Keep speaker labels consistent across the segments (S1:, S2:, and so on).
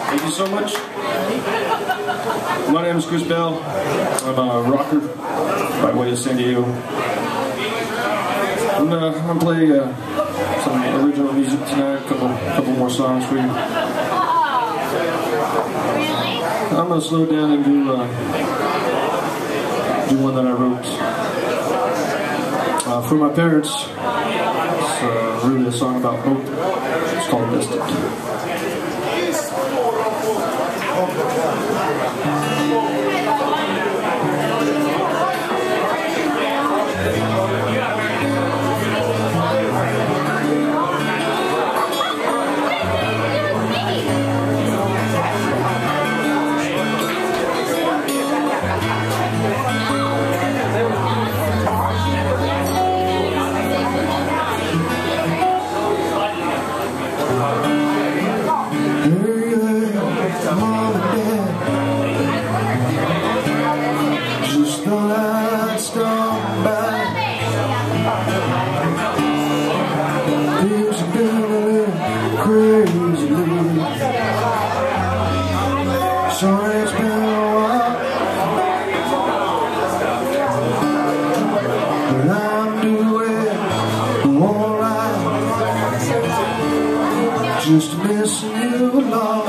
S1: Thank you so much. My name is Chris Bell. I'm a rocker by way of San Diego. I'm playing some original music tonight, a couple more songs for you. I'm going to slow down and do one that I wrote for my parents. It's really a song about hope. It's called Distant.
S2: Just thought I'd stop by. Things have been a little crazy lately. Sorry it's been a while, but I'm doing alright. Just missing you a lot.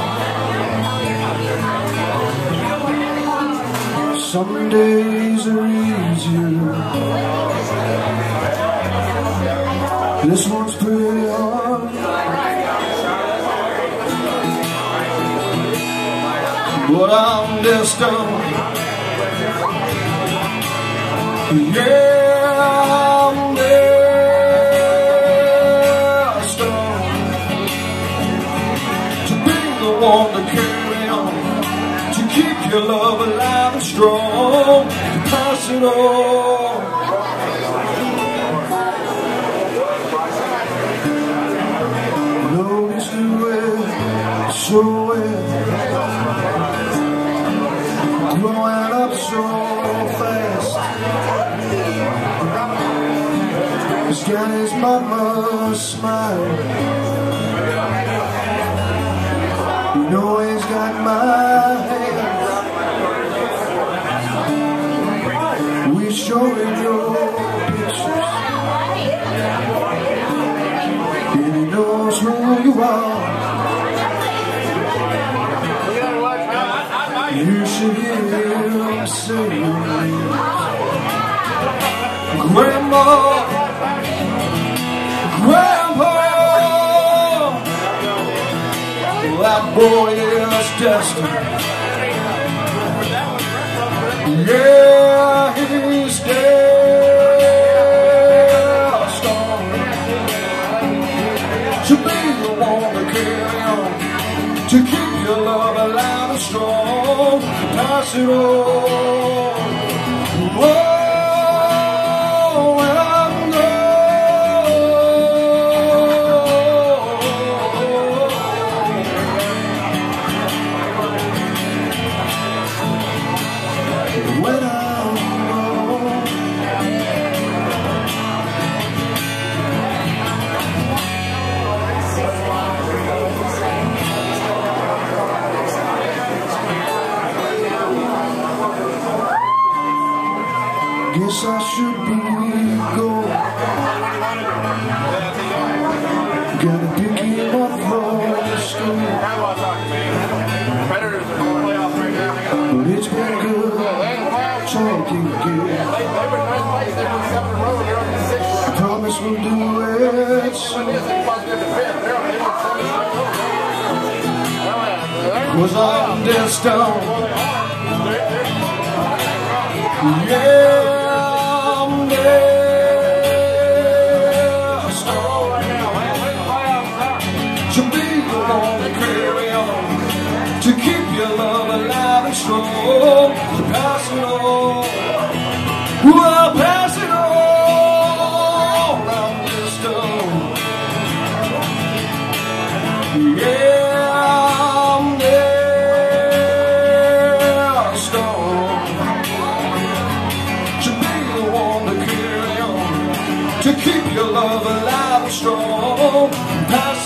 S2: Some days are easier. This one's pretty hard. But I'm distant. Yeah, I'm destined to be the one to carry on, to keep your love alive and strong, to pass it on. Nobody's doing so well, growing up so fast. He's got his mama's smile, you know he's got my hand. We show him your pictures, and he knows who you are. You should hear him say your name. Grandma, Grandpa, that boy is destined. Yeah, he's destined to be the one to carry on, to keep your love alive and strong, to pass it on. Whoa. Guess I should be going. Gotta pick him up from the school. But it's been good talking again. I promise we'll do it soon. 'Cause I'm destined. Yeah. To be the one to carry on, to keep your love alive and strong, to pass it on. Well, pass it on. I'm destined. Yeah, I'm destined to be the one to carry on, to keep your love alive and strong, pass